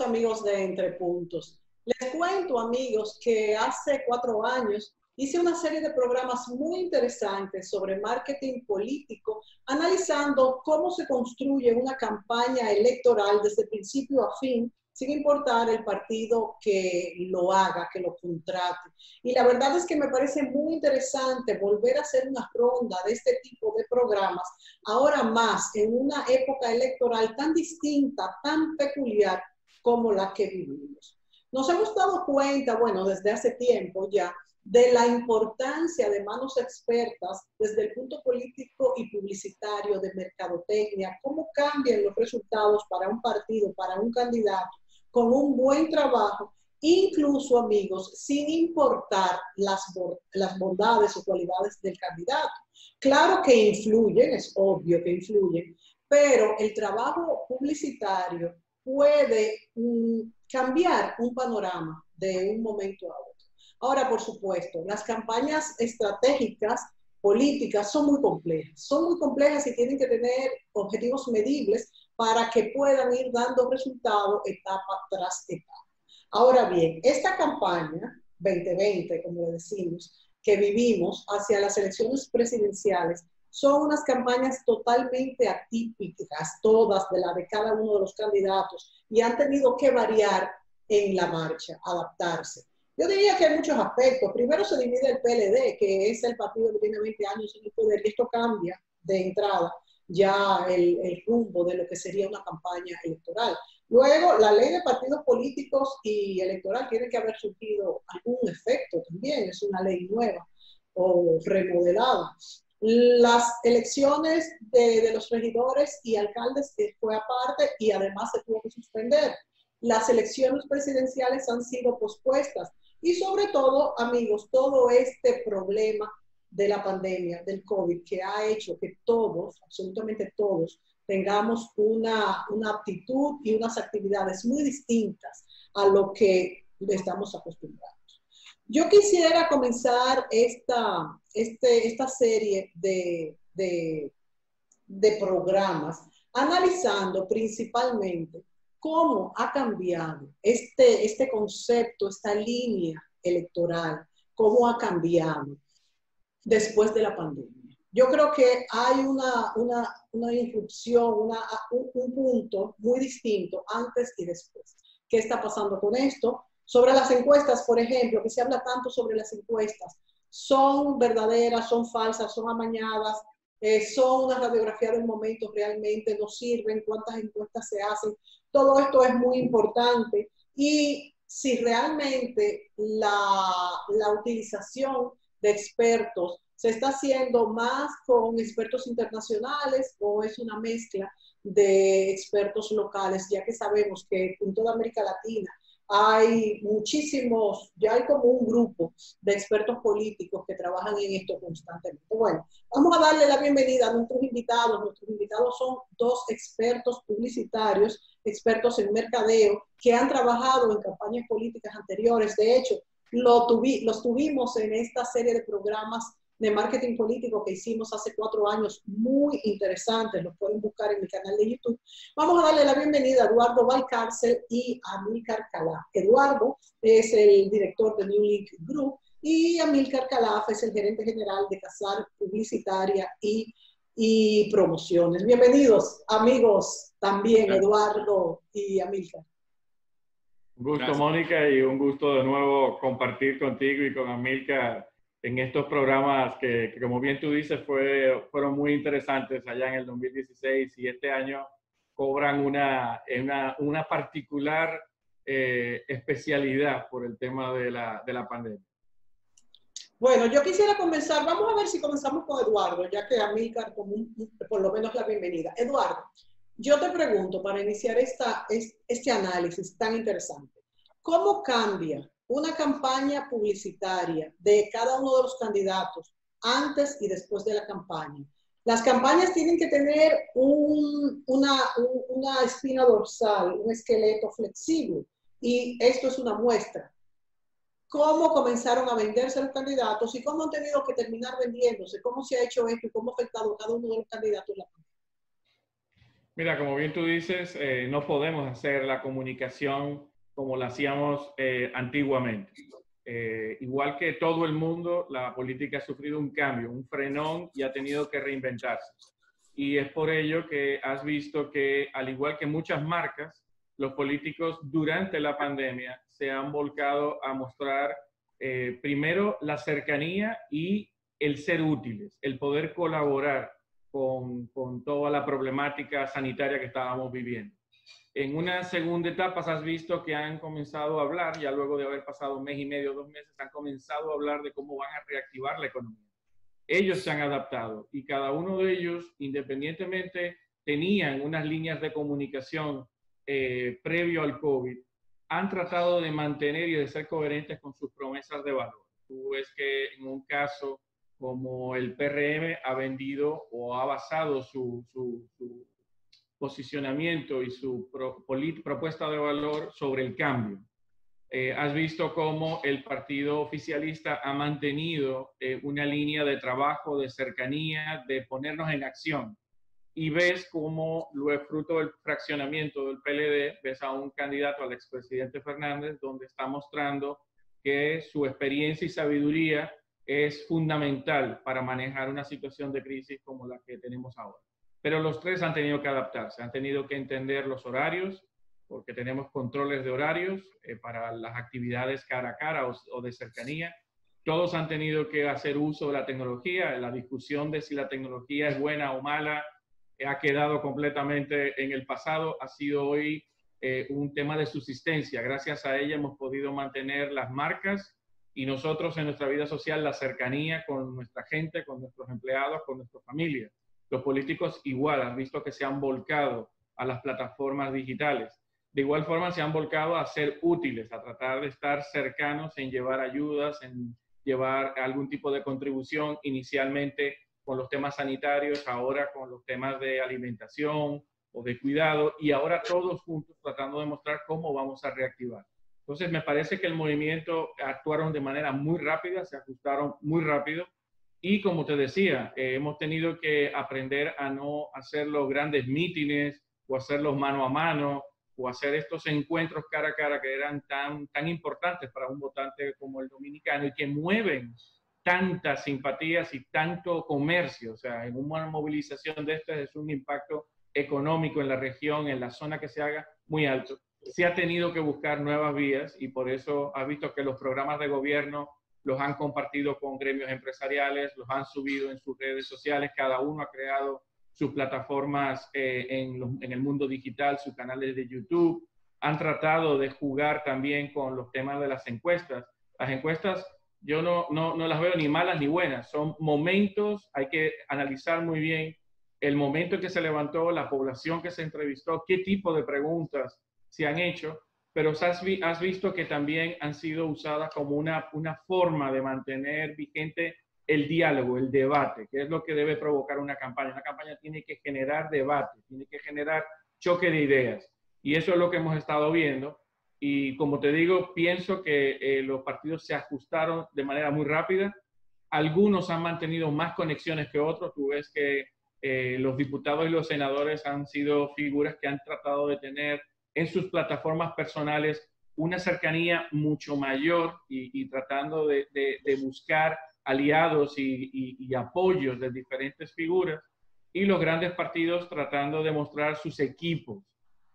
amigos de Entre Puntos. Les cuento, amigos, que hace 4 años hice una serie de programas muy interesantes sobre marketing político, analizando cómo se construye una campaña electoral desde principio a fin, sin importar el partido que lo haga, que lo contrate. Y la verdad es que me parece muy interesante volver a hacer una ronda de este tipo de programas, ahora más en una época electoral tan distinta, tan peculiar como la que vivimos. Nos hemos dado cuenta, bueno, desde hace tiempo ya, de la importancia de manos expertas desde el punto político y publicitario, de mercadotecnia, cómo cambian los resultados para un partido, para un candidato, con un buen trabajo, incluso, amigos, sin importar las bondades o cualidades del candidato. Claro que influyen, es obvio que influyen, pero el trabajo publicitario puede cambiar un panorama de un momento a otro. Ahora, por supuesto, las campañas estratégicas políticas son muy complejas y tienen que tener objetivos medibles para que puedan ir dando resultados etapa tras etapa. Ahora bien, esta campaña 2020, como le decimos, que vivimos hacia las elecciones presidenciales, son unas campañas totalmente atípicas, todas de cada uno de los candidatos, y han tenido que variar en la marcha, adaptarse. Yo diría que hay muchos aspectos. Primero se divide el PLD, que es el partido que tiene 20 años en el poder, y esto cambia de entrada ya el rumbo de lo que sería una campaña electoral. Luego, la ley de partidos políticos y electoral tiene que haber surgido algún efecto también, es una ley nueva o remodelada. Las elecciones de los regidores y alcaldes fue aparte y además se tuvo que suspender. Las elecciones presidenciales han sido pospuestas y sobre todo, amigos, todo este problema de la pandemia, del COVID, que ha hecho que todos, absolutamente todos, tengamos una aptitud y unas actividades muy distintas a lo que estamos acostumbrados. Yo quisiera comenzar esta serie de programas analizando principalmente cómo ha cambiado este concepto, esta línea electoral, cómo ha cambiado después de la pandemia. Yo creo que hay una irrupción, un punto muy distinto antes y después. ¿Qué está pasando con esto? Sobre las encuestas, por ejemplo, que se habla tanto sobre las encuestas, ¿son verdaderas, son falsas, son amañadas? ¿Son una radiografía del momento, realmente no sirven? ¿Cuántas encuestas se hacen? Todo esto es muy importante y si realmente la utilización de expertos se está haciendo más con expertos internacionales o es una mezcla de expertos locales, ya que sabemos que en toda América Latina hay muchísimos, ya hay como un grupo de expertos políticos que trabajan en esto constantemente. Bueno, vamos a darle la bienvenida a nuestros invitados. Nuestros invitados son 2 expertos publicitarios, expertos en mercadeo, que han trabajado en campañas políticas anteriores. De hecho, los tuvimos en esta serie de programas de marketing político que hicimos hace 4 años, muy interesantes, los pueden buscar en mi canal de YouTube. Vamos a darle la bienvenida a Eduardo Valcárcel y a Amílcar Calaf. Eduardo es el director de New Link Group y Amílcar Calaf es el gerente general de Casar Publicitaria y Promociones. Bienvenidos, amigos, también Eduardo y Amílcar. Un gusto, Mónica, y un gusto de nuevo compartir contigo y con Amílcar en estos programas que como bien tú dices, fueron muy interesantes allá en el 2016 y este año cobran una particular especialidad por el tema de la pandemia. Bueno, yo quisiera comenzar, vamos a ver si comenzamos con Eduardo, ya que Amílcar por lo menos la bienvenida. Eduardo, yo te pregunto para iniciar este análisis tan interesante, ¿cómo cambia una campaña publicitaria de cada uno de los candidatos antes y después de la campaña? Las campañas tienen que tener una espina dorsal, un esqueleto flexible, y esto es una muestra. ¿Cómo comenzaron a venderse los candidatos y cómo han tenido que terminar vendiéndose? ¿Cómo se ha hecho esto y cómo ha afectado a cada uno de los candidatos en la campaña? Mira, como bien tú dices, no podemos hacer la comunicación como la hacíamos antiguamente. Igual que todo el mundo, la política ha sufrido un cambio, un frenón y ha tenido que reinventarse. Y es por ello que has visto que, al igual que muchas marcas, los políticos durante la pandemia se han volcado a mostrar primero la cercanía y el ser útiles, el poder colaborar con toda la problemática sanitaria que estábamos viviendo. En una segunda etapa has visto que han comenzado a hablar, ya luego de haber pasado un mes y medio, 2 meses, han comenzado a hablar de cómo van a reactivar la economía. Ellos se han adaptado y cada uno de ellos, independientemente, tenían unas líneas de comunicación previo al COVID, han tratado de mantener y de ser coherentes con sus promesas de valor. Tú ves que en un caso como el PRM ha vendido o ha basado su posicionamiento y su propuesta de valor sobre el cambio. Has visto cómo el partido oficialista ha mantenido una línea de trabajo, de cercanía, de ponernos en acción. Y ves cómo, luego, fruto del fraccionamiento del PLD, ves a un candidato, al expresidente Fernández, donde está mostrando que su experiencia y sabiduría es fundamental para manejar una situación de crisis como la que tenemos ahora. Pero los tres han tenido que adaptarse, han tenido que entender los horarios, porque tenemos controles de horarios para las actividades cara a cara o de cercanía. Todos han tenido que hacer uso de la tecnología. La discusión de si la tecnología es buena o mala ha quedado completamente en el pasado. Ha sido hoy un tema de subsistencia. Gracias a ella hemos podido mantener las marcas y nosotros en nuestra vida social la cercanía con nuestra gente, con nuestros empleados, con nuestra familia. Los políticos igual han visto que se han volcado a las plataformas digitales. De igual forma se han volcado a ser útiles, a tratar de estar cercanos en llevar ayudas, en llevar algún tipo de contribución, inicialmente con los temas sanitarios, ahora con los temas de alimentación o de cuidado, y ahora todos juntos tratando de mostrar cómo vamos a reactivar. Entonces me parece que el movimiento actuaron de manera muy rápida, se ajustaron muy rápido, y como te decía, hemos tenido que aprender a no hacer los grandes mítines o hacerlos mano a mano, o hacer estos encuentros cara a cara que eran tan importantes para un votante como el dominicano y que mueven tantas simpatías y tanto comercio. O sea, en una movilización de estas es un impacto económico en la región, en la zona que se haga, muy alto. Se ha tenido que buscar nuevas vías y por eso has visto que los programas de gobierno los han compartido con gremios empresariales, los han subido en sus redes sociales, cada uno ha creado sus plataformas en el mundo digital, sus canales de YouTube, han tratado de jugar también con los temas de las encuestas. Las encuestas yo no las veo ni malas ni buenas, son momentos, hay que analizar muy bien el momento en que se levantó, la población que se entrevistó, qué tipo de preguntas se han hecho, pero has visto que también han sido usadas como una forma de mantener vigente el diálogo, el debate, que es lo que debe provocar una campaña. Una campaña tiene que generar debate, tiene que generar choque de ideas. Y eso es lo que hemos estado viendo. Y como te digo, pienso que los partidos se ajustaron de manera muy rápida. Algunos han mantenido más conexiones que otros. Tú ves que los diputados y los senadores han sido figuras que han tratado de tener en sus plataformas personales una cercanía mucho mayor y tratando de buscar aliados y apoyos de diferentes figuras, y los grandes partidos tratando de mostrar sus equipos.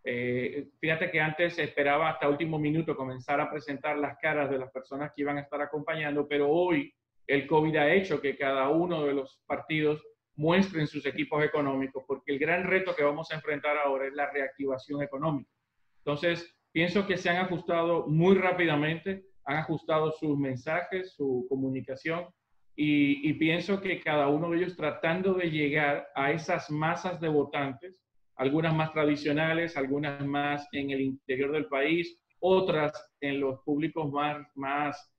Fíjate que antes se esperaba hasta último minuto comenzar a presentar las caras de las personas que iban a estar acompañando, pero hoy el COVID ha hecho que cada uno de los partidos muestren sus equipos económicos, porque el gran reto que vamos a enfrentar ahora es la reactivación económica. Entonces, pienso que se han ajustado muy rápidamente, han ajustado sus mensajes, su comunicación, y pienso que cada uno de ellos tratando de llegar a esas masas de votantes, algunas más tradicionales, algunas más en el interior del país, otras en los públicos más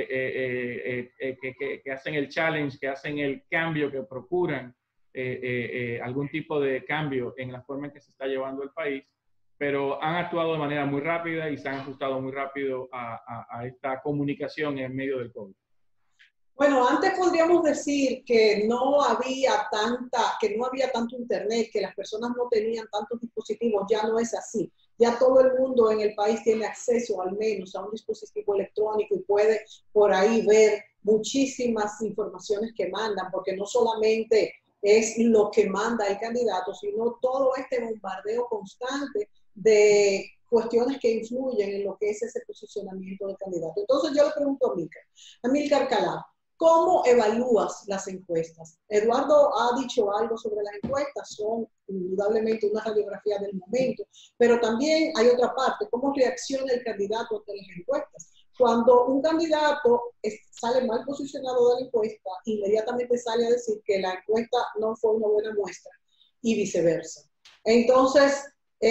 que hacen el challenge, que hacen el cambio, que procuran algún tipo de cambio en la forma en que se está llevando el país, pero han actuado de manera muy rápida y se han ajustado muy rápido a esta comunicación en medio del COVID. Bueno, antes podríamos decir que no había tanto internet, que las personas no tenían tantos dispositivos. Ya no es así. Ya todo el mundo en el país tiene acceso al menos a un dispositivo electrónico y puede por ahí ver muchísimas informaciones que mandan, porque no solamente es lo que manda el candidato, sino todo este bombardeo constante de cuestiones que influyen en lo que es ese posicionamiento del candidato. Entonces yo le pregunto a Amílcar Calá, ¿cómo evalúas las encuestas? Eduardo ha dicho algo sobre las encuestas, son indudablemente una radiografía del momento, pero también hay otra parte, ¿cómo reacciona el candidato ante las encuestas? Cuando un candidato sale mal posicionado de la encuesta, inmediatamente sale a decir que la encuesta no fue una buena muestra y viceversa. Entonces,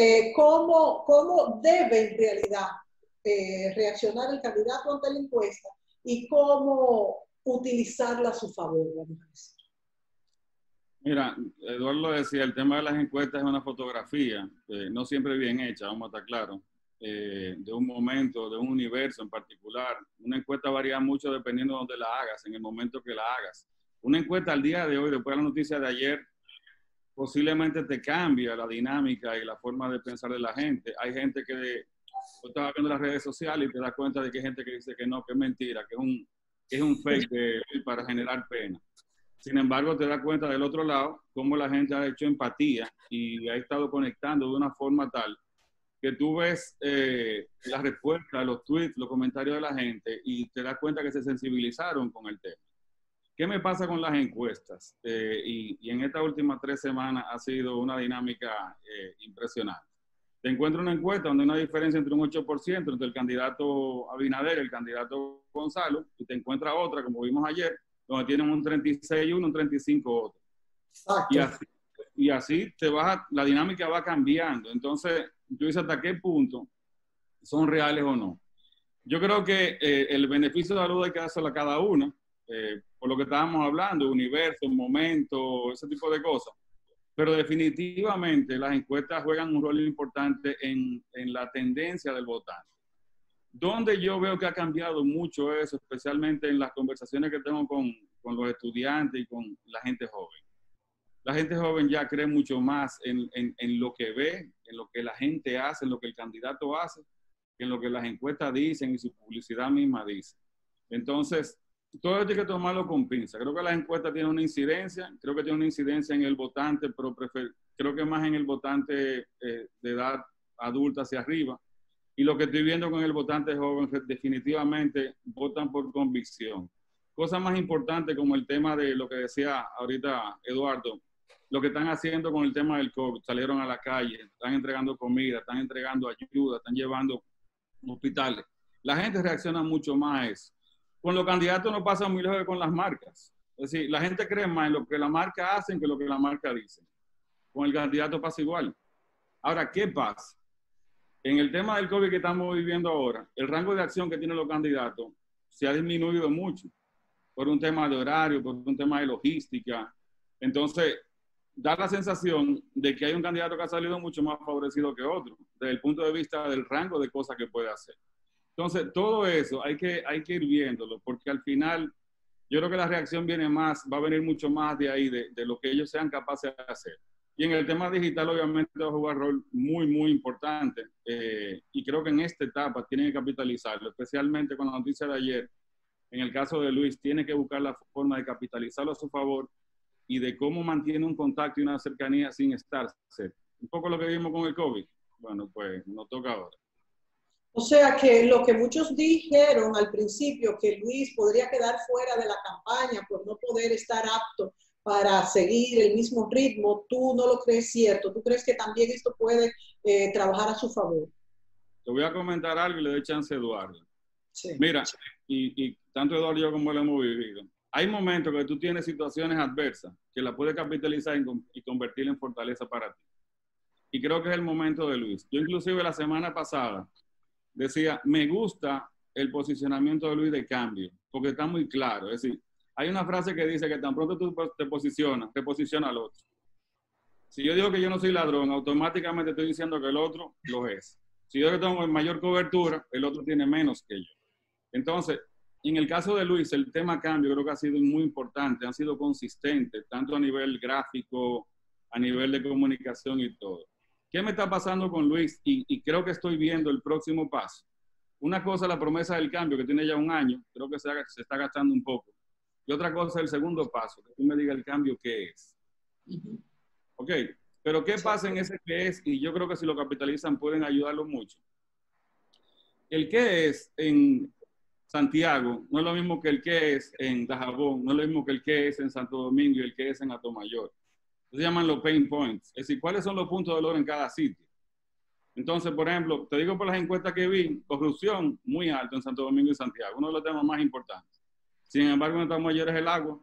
¿cómo debe en realidad reaccionar el candidato ante la encuesta y cómo utilizarla a su favor, vamos a decir? Mira, Eduardo decía, el tema de las encuestas es una fotografía, no siempre bien hecha, vamos a estar claros, de un momento, de un universo en particular. Una encuesta varía mucho dependiendo de dónde la hagas, en el momento que la hagas. Una encuesta al día de hoy, después de la noticia de ayer, posiblemente te cambia la dinámica y la forma de pensar de la gente. Hay gente que tú estabas viendo las redes sociales y te das cuenta de que hay gente que dice que no, que es mentira, que es un fake para generar pena. Sin embargo, te das cuenta del otro lado cómo la gente ha hecho empatía y ha estado conectando de una forma tal que tú ves las respuestas, los tweets, los comentarios de la gente y te das cuenta que se sensibilizaron con el tema. ¿Qué me pasa con las encuestas? Y en estas últimas 3 semanas ha sido una dinámica impresionante. Te encuentras una encuesta donde hay una diferencia entre un 8% entre el candidato Abinader y el candidato Gonzalo, y te encuentras otra, como vimos ayer, donde tienen un 36 uno, un 35 otro. Y así la dinámica va cambiando. Entonces, yo dice hasta qué punto son reales o no. Yo creo que el beneficio de la duda hay que dárselo a cada uno, por lo que estábamos hablando, universo, momento, ese tipo de cosas. Pero definitivamente las encuestas juegan un rol importante en la tendencia del votante. Donde yo veo que ha cambiado mucho eso, especialmente en las conversaciones que tengo con los estudiantes y con la gente joven. La gente joven ya cree mucho más en lo que ve, en lo que la gente hace, en lo que el candidato hace, que en lo que las encuestas dicen y su publicidad misma dice. Entonces, todo esto hay que tomarlo con pinza. Creo que las encuestas tienen una incidencia, creo que tiene una incidencia en el votante, pero creo que más en el votante de edad adulta hacia arriba. Y lo que estoy viendo con el votante joven, definitivamente votan por convicción. Cosas más importantes como el tema de lo que decía ahorita Eduardo, lo que están haciendo con el tema del COVID, salieron a la calle, están entregando comida, están entregando ayuda, están llevando hospitales. La gente reacciona mucho más a eso. Con los candidatos no pasa muy lejos que con las marcas. Es decir, la gente cree más en lo que la marca hace que lo que la marca dice. Con el candidato pasa igual. Ahora, ¿qué pasa? En el tema del COVID que estamos viviendo ahora, el rango de acción que tienen los candidatos se ha disminuido mucho por un tema de horario, por un tema de logística. Entonces, da la sensación de que hay un candidato que ha salido mucho más favorecido que otro, desde el punto de vista del rango de cosas que puede hacer. Entonces, todo eso hay que ir viéndolo, porque al final yo creo que la reacción va a venir mucho más de ahí, de lo que ellos sean capaces de hacer. Y en el tema digital, obviamente, va a jugar un rol muy, muy importante. Y creo que en esta etapa tienen que capitalizarlo, especialmente con la noticia de ayer. En el caso de Luis, tiene que buscar la forma de capitalizarlo a su favor y de cómo mantiene un contacto y una cercanía sin estar cerca. Un poco lo que vimos con el COVID. Bueno, pues nos toca ahora. O sea que lo que muchos dijeron al principio, que Luis podría quedar fuera de la campaña por no poder estar apto para seguir el mismo ritmo, tú no lo crees cierto. ¿Tú crees que también esto puede trabajar a su favor? Te voy a comentar algo y le doy chance a Eduardo. Sí. Mira, y tanto Eduardo y yo como lo hemos vivido. Hay momentos que tú tienes situaciones adversas que la puedes capitalizar y convertirla en fortaleza para ti. Y creo que es el momento de Luis. Yo inclusive la semana pasada decía, me gusta el posicionamiento de Luis de cambio, porque está muy claro. Es decir, hay una frase que dice que tan pronto tú te posiciona al otro. Si yo digo que yo no soy ladrón, automáticamente estoy diciendo que el otro lo es. Si yo tengo mayor cobertura, el otro tiene menos que yo. Entonces, en el caso de Luis, el tema cambio creo que ha sido muy importante, han sido consistentes, tanto a nivel gráfico, a nivel de comunicación y todo. ¿Qué me está pasando con Luis? Y creo que estoy viendo el próximo paso. Una cosa es la promesa del cambio, que tiene ya un año, creo que se está gastando un poco. Y otra cosa es el segundo paso, que tú me digas el cambio qué es. Ok, pero ¿qué pasa en ese qué es? Y yo creo que si lo capitalizan pueden ayudarlo mucho. El qué es en Santiago no es lo mismo que el qué es en Dajabón, no es lo mismo que el qué es en Santo Domingo y el qué es en Atomayor. Se llaman los pain points, es decir, ¿cuáles son los puntos de dolor en cada sitio? Entonces, por ejemplo, te digo por las encuestas que vi, corrupción muy alta en Santo Domingo y Santiago, uno de los temas más importantes. Sin embargo, en Atomayor es el agua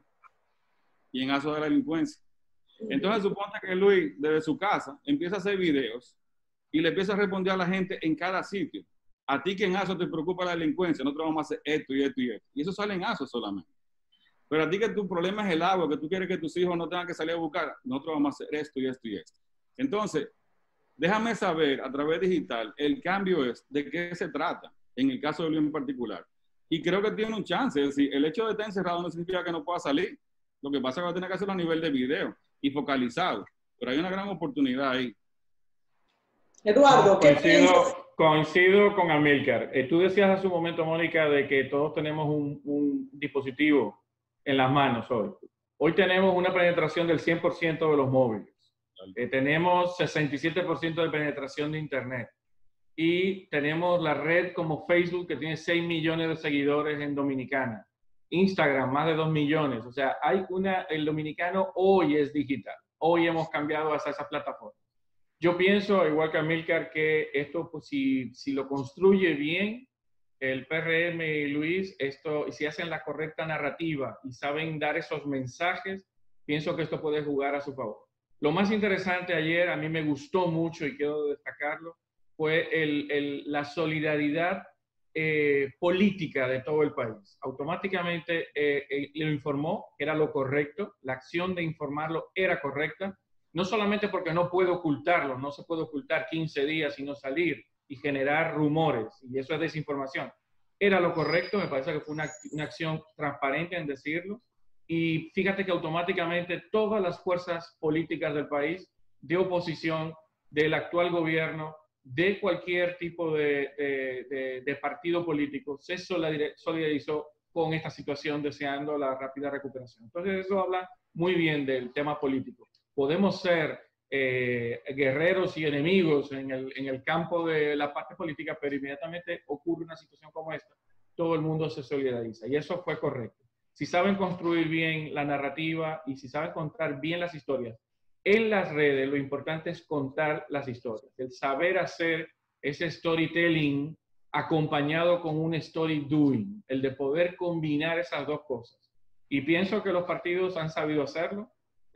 y en Azo de la delincuencia. Entonces, suponte que Luis, desde su casa, empieza a hacer videos y le empieza a responder a la gente en cada sitio. A ti que en Azo te preocupa la delincuencia, nosotros vamos a hacer esto y esto y esto. Y eso sale en Azo solamente. Pero a ti que tu problema es el agua, que tú quieres que tus hijos no tengan que salir a buscar, nosotros vamos a hacer esto y esto y esto. Entonces, déjame saber a través digital, el cambio es de qué se trata, en el caso de Luis en particular. Y creo que tiene un chance, es decir, el hecho de estar encerrado no significa que no pueda salir. Lo que pasa es que va a tener que hacerlo a nivel de video y focalizado. Pero hay una gran oportunidad ahí. Eduardo, ¿qué piensas? Coincido con Amílcar. Tú decías hace un momento, Mónica, de que todos tenemos un dispositivo en las manos hoy. Hoy tenemos una penetración del 100% de los móviles. Tenemos 67% de penetración de Internet. Y tenemos la red como Facebook, que tiene 6 millones de seguidores en Dominicana. Instagram, más de 2 millones. O sea, el dominicano hoy es digital. Hoy hemos cambiado hacia esa plataforma. Yo pienso, igual que Amílcar, que esto, pues, si lo construye bien el PRM y Luis, y si hacen la correcta narrativa y saben dar esos mensajes, pienso que esto puede jugar a su favor. Lo más interesante ayer, a mí me gustó mucho y quiero destacarlo, fue la solidaridad política de todo el país. Automáticamente lo informó, que era lo correcto, la acción de informarlo era correcta, no solamente porque no puede ocultarlo, no se puede ocultar 15 días y no salir y generar rumores, y eso es desinformación. Era lo correcto, me parece que fue una acción transparente en decirlo, y fíjate que automáticamente todas las fuerzas políticas del país, de oposición, del actual gobierno, de cualquier tipo de partido político, se solidarizó con esta situación deseando la rápida recuperación. Entonces eso habla muy bien del tema político. Podemos ser guerreros y enemigos en el campo de la parte política, pero inmediatamente ocurre una situación como esta, todo el mundo se solidariza y eso fue correcto. Si saben construir bien la narrativa y si saben contar bien las historias, en las redes lo importante es contar las historias, el saber hacer ese storytelling acompañado con un story doing, el de poder combinar esas dos cosas. Y pienso que los partidos han sabido hacerlo.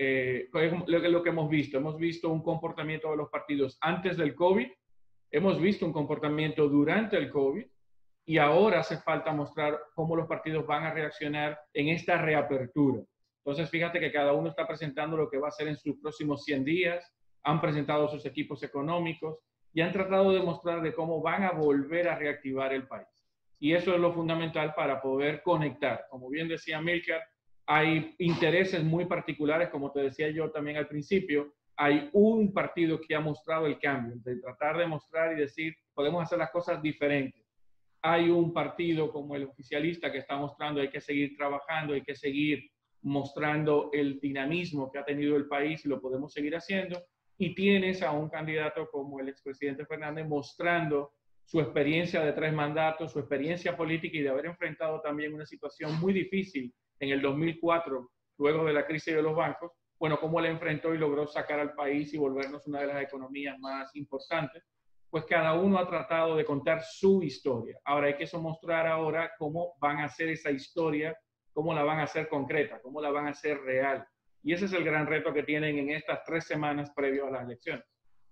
Lo que hemos visto un comportamiento de los partidos antes del COVID, hemos visto un comportamiento durante el COVID y ahora hace falta mostrar cómo los partidos van a reaccionar en esta reapertura. Entonces, fíjate que cada uno está presentando lo que va a hacer en sus próximos 100 días, han presentado sus equipos económicos y han tratado de mostrar de cómo van a volver a reactivar el país. Y eso es lo fundamental para poder conectar. Como bien decía Amílcar, hay intereses muy particulares, como te decía yo también al principio, hay un partido que ha mostrado el cambio, de tratar de mostrar y decir, podemos hacer las cosas diferentes. Hay un partido como el oficialista que está mostrando, hay que seguir trabajando, hay que seguir mostrando el dinamismo que ha tenido el país y lo podemos seguir haciendo. Y tienes a un candidato como el expresidente Fernández mostrando su experiencia de 3 mandatos, su experiencia política y de haber enfrentado también una situación muy difícil en el 2004, luego de la crisis de los bancos, bueno, cómo la enfrentó y logró sacar al país y volvernos una de las economías más importantes, pues cada uno ha tratado de contar su historia. Ahora hay que mostrar ahora cómo van a hacer esa historia, cómo la van a hacer concreta, cómo la van a hacer real. Y ese es el gran reto que tienen en estas 3 semanas previo a las elecciones.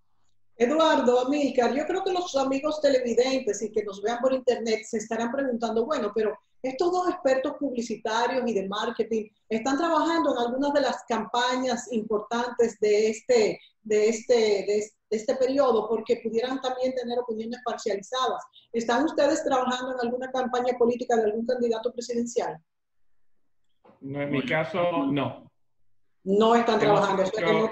Eduardo, Amílcar, yo creo que los amigos televidentes y que nos vean por internet se estarán preguntando, bueno, pero estos 2 expertos publicitarios y de marketing están trabajando en algunas de las campañas importantes de de este periodo, porque pudieran también tener opiniones parcializadas. ¿Están ustedes trabajando en alguna campaña política de algún candidato presidencial? No, en mi caso, no. No están trabajando.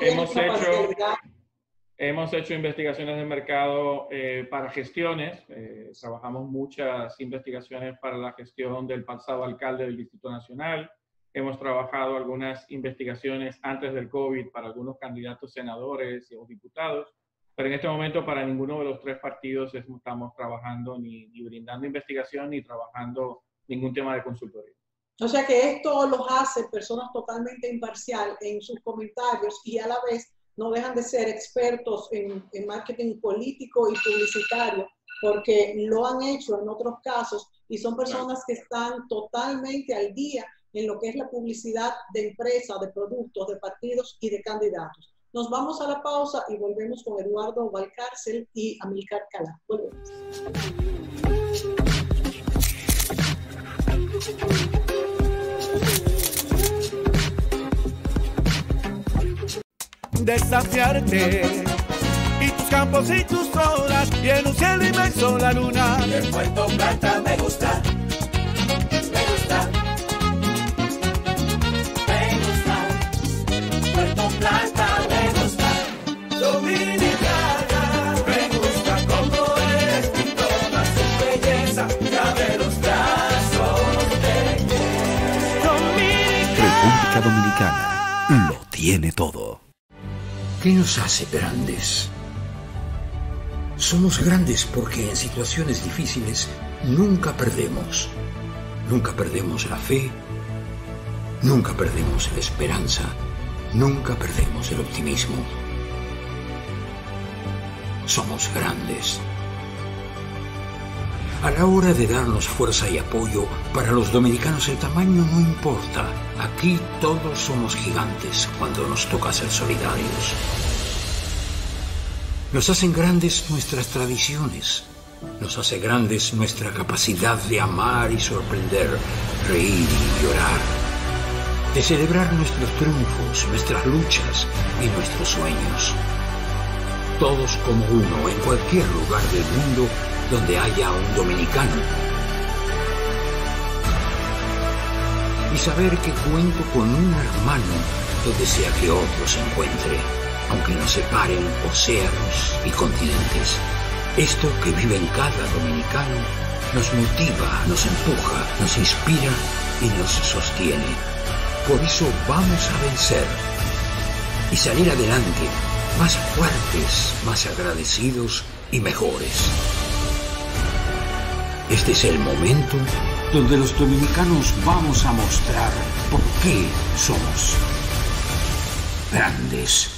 Hemos hecho investigaciones de mercado para gestiones. Trabajamos muchas investigaciones para la gestión del pasado alcalde del Distrito Nacional. Hemos trabajado algunas investigaciones antes del COVID para algunos candidatos senadores o diputados. Pero en este momento para ninguno de los tres partidos estamos trabajando ni brindando investigación ni trabajando ningún tema de consultoría. O sea que esto los hace personas totalmente imparciales en sus comentarios y a la vez no dejan de ser expertos en marketing político y publicitario, porque lo han hecho en otros casos y son personas que están totalmente al día en lo que es la publicidad de empresas, de productos, de partidos y de candidatos. Nos vamos a la pausa y volvemos con Eduardo Valcárcel y Amílcar Calá. Volvemos. Desafiarte y tus campos y tus olas y en un cielo inmenso la luna. De Puerto Plata me gusta, me gusta, me gusta. Puerto Plata me gusta. Dominicana me gusta como eres y toda su belleza. Cabe los brazos de República Dominicana lo tiene todo. ¿Qué nos hace grandes? Somos grandes porque en situaciones difíciles nunca perdemos. Nunca perdemos la fe, nunca perdemos la esperanza, nunca perdemos el optimismo. Somos grandes. A la hora de darnos fuerza y apoyo, para los dominicanos el tamaño no importa. Aquí todos somos gigantes cuando nos toca ser solidarios. Nos hacen grandes nuestras tradiciones. Nos hace grandes nuestra capacidad de amar y sorprender, reír y llorar. De celebrar nuestros triunfos, nuestras luchas y nuestros sueños. Todos como uno en cualquier lugar del mundo donde haya un dominicano. Y saber que cuento con un hermano donde sea que otro se encuentre, aunque nos separen océanos y continentes. Esto que vive en cada dominicano nos motiva, nos empuja, nos inspira y nos sostiene. Por eso vamos a vencer y salir adelante, más fuertes, más agradecidos y mejores. Este es el momento donde los dominicanos vamos a mostrar por qué somos grandes.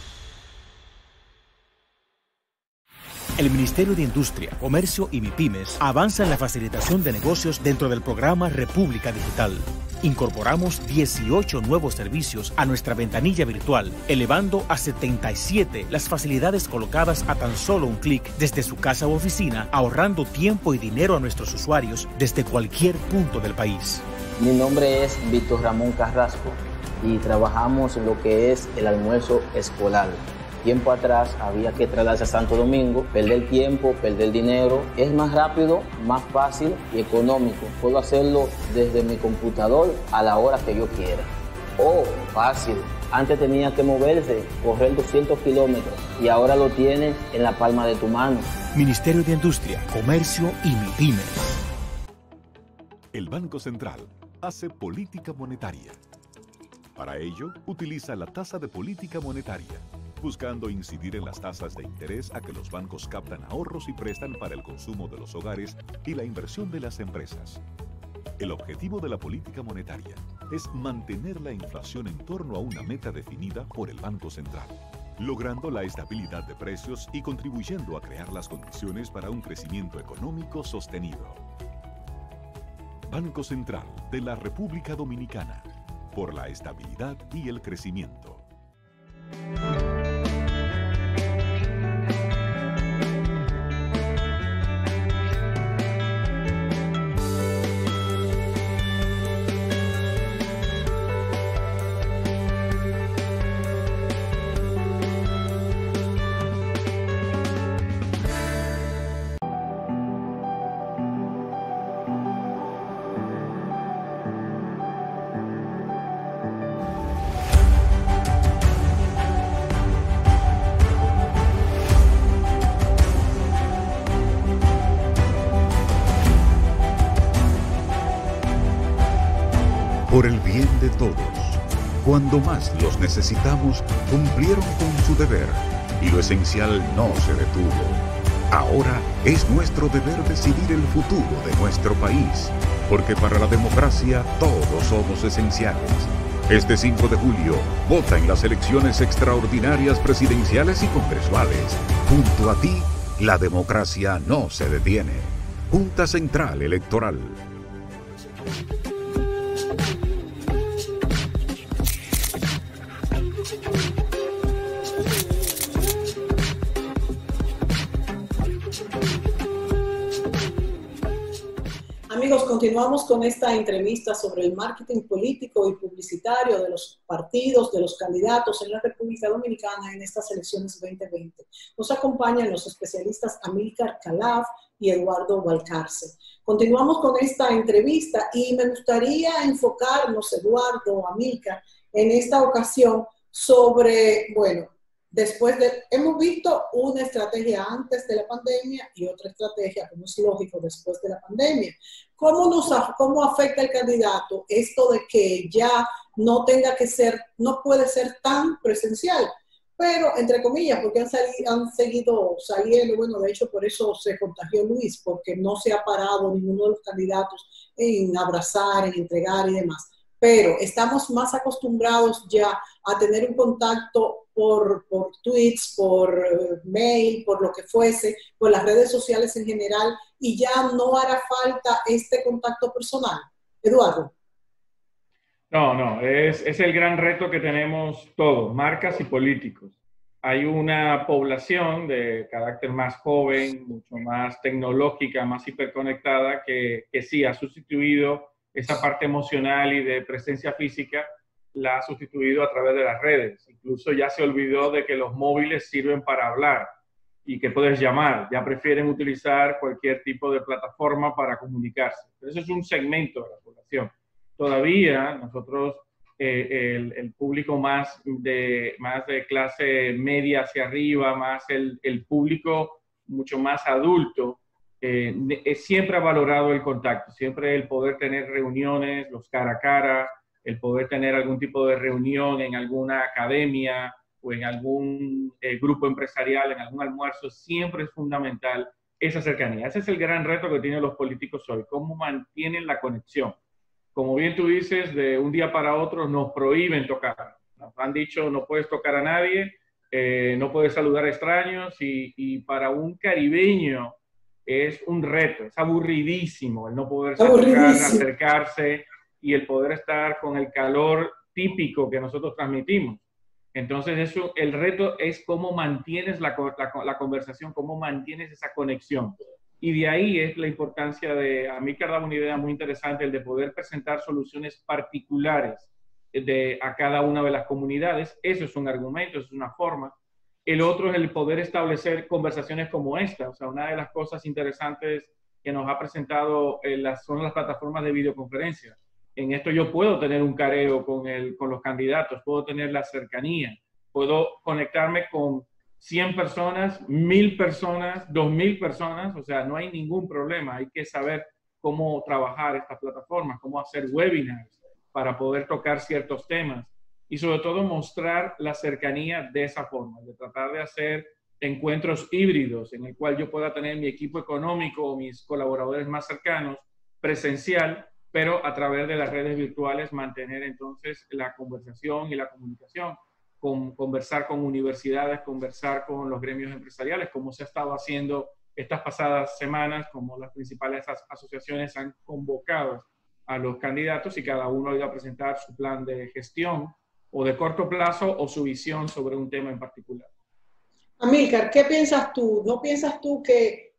El Ministerio de Industria, Comercio y MIPYMES avanza en la facilitación de negocios dentro del programa República Digital. Incorporamos 18 nuevos servicios a nuestra ventanilla virtual, elevando a 77 las facilidades colocadas a tan solo un clic desde su casa u oficina, ahorrando tiempo y dinero a nuestros usuarios desde cualquier punto del país. Mi nombre es Víctor Ramón Carrasco y trabajamos en lo que es el almuerzo escolar. Tiempo atrás había que trasladarse a Santo Domingo, perder tiempo, perder dinero. Es más rápido, más fácil y económico. Puedo hacerlo desde mi computador a la hora que yo quiera. Oh, fácil. Antes tenía que moverse, correr 200 kilómetros y ahora lo tienes en la palma de tu mano. Ministerio de Industria, Comercio y MIPYMES. El Banco Central hace política monetaria. Para ello, utiliza la tasa de política monetaria, buscando incidir en las tasas de interés a que los bancos captan ahorros y prestan para el consumo de los hogares y la inversión de las empresas. El objetivo de la política monetaria es mantener la inflación en torno a una meta definida por el Banco Central, logrando la estabilidad de precios y contribuyendo a crear las condiciones para un crecimiento económico sostenido. Banco Central de la República Dominicana, por la estabilidad y el crecimiento. de todos. Cuando más los necesitamos, cumplieron con su deber y lo esencial no se detuvo. Ahora es nuestro deber decidir el futuro de nuestro país, porque para la democracia todos somos esenciales. Este 5 de julio, vota en las elecciones extraordinarias presidenciales y congresuales. Junto a ti, la democracia no se detiene. Junta Central Electoral. Amigos, continuamos con esta entrevista sobre el marketing político y publicitario de los partidos, de los candidatos en la República Dominicana en estas elecciones 2020. Nos acompañan los especialistas Amílcar Calaf y Eduardo Valcarce. Continuamos con esta entrevista y me gustaría enfocarnos, Eduardo, Amílcar, en esta ocasión sobre, bueno, hemos visto una estrategia antes de la pandemia y otra estrategia, como es lógico, después de la pandemia. ¿Cómo afecta al candidato esto de que ya no puede ser tan presencial? Pero, entre comillas, porque han seguido saliendo, bueno, de hecho por eso se contagió Luis, porque no se ha parado ninguno de los candidatos en abrazar, en entregar y demás. Pero estamos más acostumbrados ya a tener un contacto por tweets, por mail, por lo que fuese, por las redes sociales en general, y ya no hará falta este contacto personal. Eduardo. No, es el gran reto que tenemos todos, marcas y políticos. Hay una población de carácter más joven, mucho más tecnológica, más hiperconectada, que sí ha sustituido esa parte emocional y de presencia física, la ha sustituido a través de las redes. Incluso ya se olvidó de que los móviles sirven para hablar y que puedes llamar. Ya prefieren utilizar cualquier tipo de plataforma para comunicarse. Pero eso es un segmento de la población. Todavía nosotros, el público más de clase media hacia arriba, más el público mucho más adulto, siempre ha valorado el contacto, siempre el poder tener reuniones, los cara a cara, el poder tener algún tipo de reunión en alguna academia o en algún grupo empresarial, en algún almuerzo, siempre es fundamental esa cercanía. Ese es el gran reto que tienen los políticos hoy, cómo mantienen la conexión. Como bien tú dices, de un día para otro nos prohíben tocar. Nos han dicho no puedes tocar a nadie, no puedes saludar a extraños y para un caribeño es un reto, es aburridísimo el no poder acercarse y el poder estar con el calor típico que nosotros transmitimos. Entonces el reto es cómo mantienes la conversación, cómo mantienes esa conexión. Y de ahí es la importancia de, a mí que daba una idea muy interesante, el de poder presentar soluciones particulares a cada una de las comunidades. Eso es un argumento, eso es una forma. El otro es el poder establecer conversaciones como esta. O sea, una de las cosas interesantes que nos ha presentado son las plataformas de videoconferencia. En esto yo puedo tener un careo con los candidatos, puedo tener la cercanía, puedo conectarme con 100 personas, 1000 personas, 2000 personas, o sea, no hay ningún problema. Hay que saber cómo trabajar estas plataformas, cómo hacer webinars para poder tocar ciertos temas y sobre todo mostrar la cercanía de esa forma, de tratar de hacer encuentros híbridos en el cual yo pueda tener mi equipo económico o mis colaboradores más cercanos presencial, pero a través de las redes virtuales mantener entonces la conversación y la comunicación, conversar con universidades, conversar con los gremios empresariales, como se ha estado haciendo estas pasadas semanas, como las principales asociaciones han convocado a los candidatos y cada uno ha ido a presentar su plan de gestión o de corto plazo o su visión sobre un tema en particular. Amílcar, ¿qué piensas tú? ¿No piensas tú que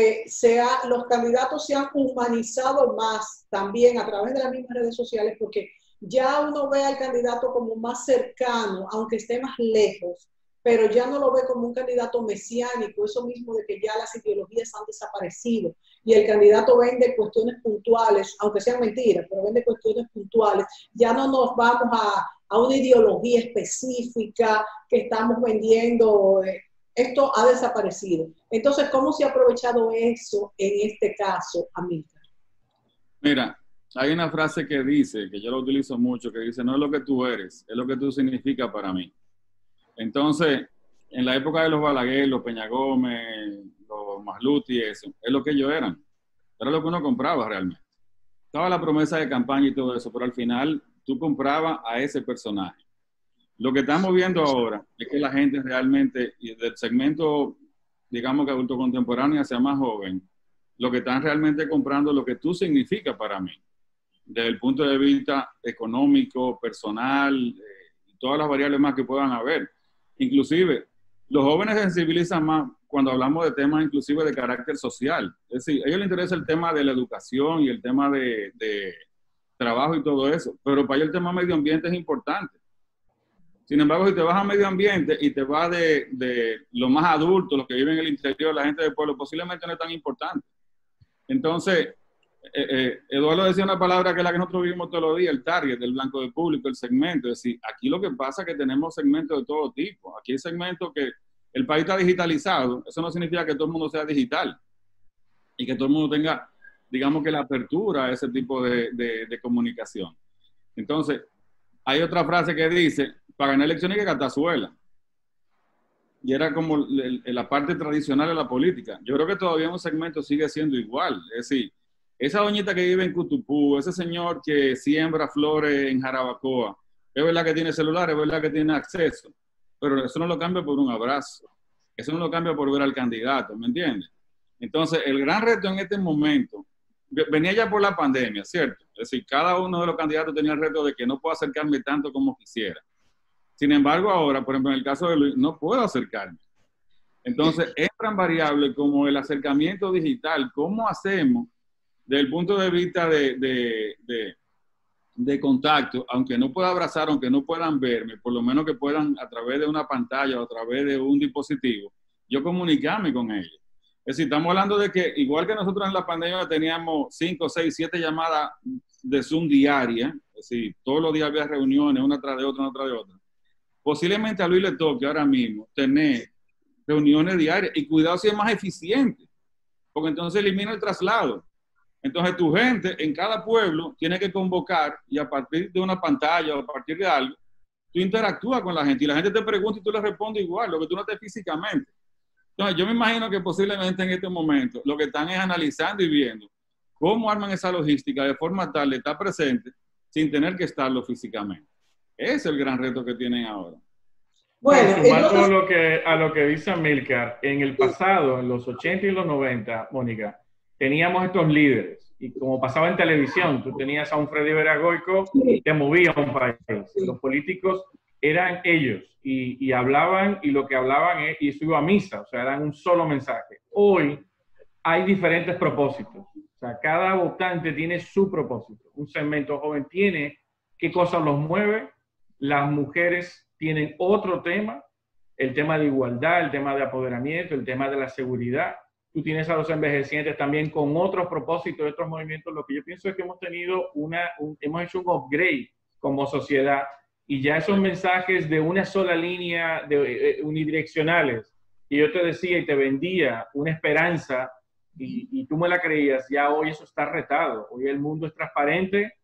los candidatos se han humanizado más también a través de las mismas redes sociales? Porque ya uno ve al candidato como más cercano, aunque esté más lejos, pero ya no lo ve como un candidato mesiánico, eso mismo de que ya las ideologías han desaparecido y el candidato vende cuestiones puntuales, aunque sean mentiras, pero vende cuestiones puntuales. Ya no nos vamos a una ideología específica que estamos vendiendo. Esto ha desaparecido. Entonces, ¿cómo se ha aprovechado eso en este caso, Amílcar? Mira, hay una frase que dice, que yo la utilizo mucho, que dice, no es lo que tú eres, es lo que tú significas para mí. Entonces, en la época de los Balaguer, los Peña Gómez, los Masluti, eso, es lo que ellos eran. Era lo que uno compraba realmente. Estaba la promesa de campaña y todo eso, pero al final tú comprabas a ese personaje. Lo que estamos viendo ahora es que la gente realmente, y del segmento, digamos que adulto contemporáneo hacia más joven, lo que están realmente comprando es lo que tú significas para mí, desde el punto de vista económico, personal, y todas las variables más que puedan haber. Inclusive, los jóvenes se sensibilizan más cuando hablamos de temas inclusive de carácter social. Es decir, a ellos les interesa el tema de la educación y el tema de trabajo y todo eso, pero para ellos el tema medio ambiente es importante. Sin embargo, si te vas a medio ambiente y te vas de los más adultos, los que viven en el interior, la gente del pueblo, posiblemente no es tan importante. Entonces, Eduardo decía una palabra que es la que nosotros vivimos todos los días, el target, el blanco de público, el segmento. Es decir, aquí lo que pasa es que tenemos segmentos de todo tipo. Aquí hay segmentos que el país está digitalizado. Eso no significa que todo el mundo sea digital y que todo el mundo tenga, digamos que la apertura a ese tipo de comunicación. Entonces, hay otra frase que dice, para ganar elecciones hay que Catazuela. Y era como la parte tradicional de la política. Yo creo que todavía un segmento sigue siendo igual. Es decir, esa doñita que vive en Cutupú, ese señor que siembra flores en Jarabacoa, es verdad que tiene celular, es verdad que tiene acceso, pero eso no lo cambia por un abrazo. Eso no lo cambia por ver al candidato, ¿me entiendes? Entonces, el gran reto en este momento, venía ya por la pandemia, ¿cierto? Es decir, cada uno de los candidatos tenía el reto de que no puedo acercarme tanto como quisiera. Sin embargo, ahora, por ejemplo, en el caso de Luis, no puedo acercarme. Entonces, entran variables como el acercamiento digital. ¿Cómo hacemos desde el punto de vista de contacto, aunque no pueda abrazar, aunque no puedan verme, por lo menos que puedan a través de una pantalla o a través de un dispositivo, yo comunicarme con ellos? Es decir, estamos hablando de que, igual que nosotros en la pandemia teníamos 5, 6, 7 llamadas de Zoom diarias, es decir, todos los días había reuniones, una tras de otra, una tras de otra. Posiblemente a Luis le toque ahora mismo tener reuniones diarias y cuidado si es más eficiente, porque entonces elimina el traslado. Entonces tu gente en cada pueblo tiene que convocar y a partir de una pantalla o a partir de algo, tú interactúas con la gente y la gente te pregunta y tú le respondes igual, lo que tú no estés físicamente. Entonces yo me imagino que posiblemente en este momento lo que están es analizando y viendo cómo arman esa logística de forma tal de estar presente sin tener que estarlo físicamente. Ese es el gran reto que tienen ahora. Bueno, sumando a lo que dice Amílcar, en el pasado, en los 80 y los 90, Mónica, teníamos estos líderes. Y como pasaba en televisión, tú tenías a un Freddy Veragoico que movía un país. Los políticos eran ellos y hablaban, y lo que hablaban y eso iba a misa, o sea, eran un solo mensaje. Hoy hay diferentes propósitos. O sea, cada votante tiene su propósito. Un segmento joven tiene qué cosas los mueve. Las mujeres tienen otro tema, el tema de igualdad, el tema de apoderamiento, el tema de la seguridad. Tú tienes a los envejecientes también con otros propósitos, otros movimientos. Lo que yo pienso es que hemos tenido hemos hecho un upgrade como sociedad y ya esos mensajes de una sola línea, unidireccionales, y yo te decía y te vendía una esperanza y tú me la creías, ya hoy eso está retado. Hoy el mundo es transparente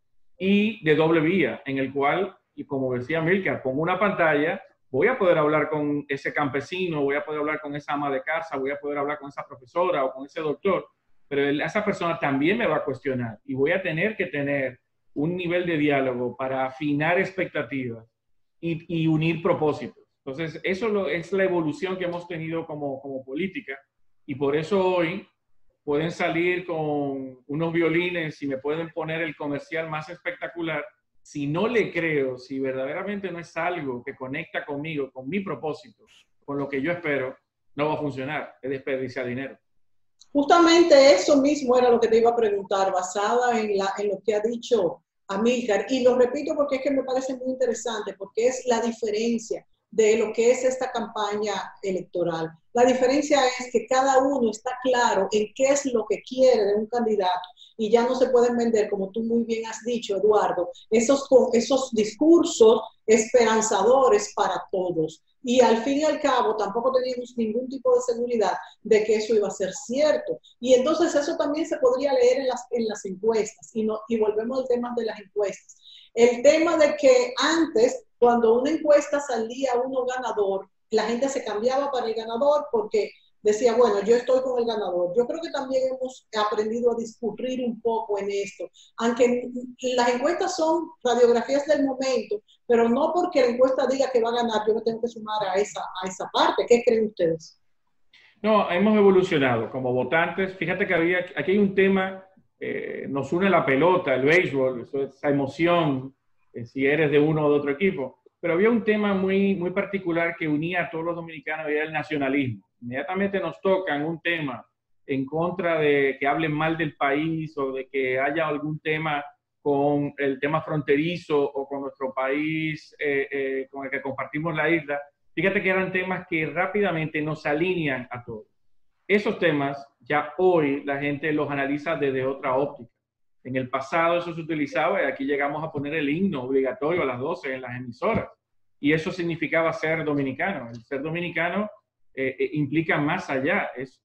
y de doble vía, en el cual, y como decía Amílcar, pongo una pantalla, voy a poder hablar con ese campesino, voy a poder hablar con esa ama de casa, voy a poder hablar con esa profesora o con ese doctor, pero esa persona también me va a cuestionar y voy a tener que tener un nivel de diálogo para afinar expectativas y unir propósitos. Entonces, eso es la evolución que hemos tenido como política y por eso hoy pueden salir con unos violines y me pueden poner el comercial más espectacular. Si no le creo, si verdaderamente no es algo que conecta conmigo, con mi propósito, con lo que yo espero, no va a funcionar, es desperdiciar dinero. Justamente eso mismo era lo que te iba a preguntar, basada en lo que ha dicho Amílcar, y lo repito porque es que me parece muy interesante, porque es la diferencia de lo que es esta campaña electoral. La diferencia es que cada uno está claro en qué es lo que quiere de un candidato y ya no se pueden vender, como tú muy bien has dicho, Eduardo, esos discursos esperanzadores para todos. Y al fin y al cabo tampoco teníamos ningún tipo de seguridad de que eso iba a ser cierto. Y entonces eso también se podría leer en las encuestas. Y volvemos al tema de las encuestas. El tema de que antes, cuando una encuesta salía uno ganador, la gente se cambiaba para el ganador porque decía, bueno, yo estoy con el ganador. Yo creo que también hemos aprendido a discurrir un poco en esto. Aunque las encuestas son radiografías del momento, pero no porque la encuesta diga que va a ganar, yo me tengo que sumar a esa parte. ¿Qué creen ustedes? No, hemos evolucionado como votantes. Fíjate que aquí hay un tema, nos une la pelota, el béisbol, esa emoción, si eres de uno o de otro equipo. Pero había un tema muy, muy particular que unía a todos los dominicanos y era el nacionalismo. Inmediatamente nos tocan un tema en contra de que hablen mal del país o de que haya algún tema con el tema fronterizo o con nuestro país con el que compartimos la isla. Fíjate que eran temas que rápidamente nos alinean a todos. Esos temas ya hoy la gente los analiza desde otra óptica. En el pasado eso se utilizaba y aquí llegamos a poner el himno obligatorio a las 12 en las emisoras. Y eso significaba ser dominicano. El ser dominicano implica más allá. Es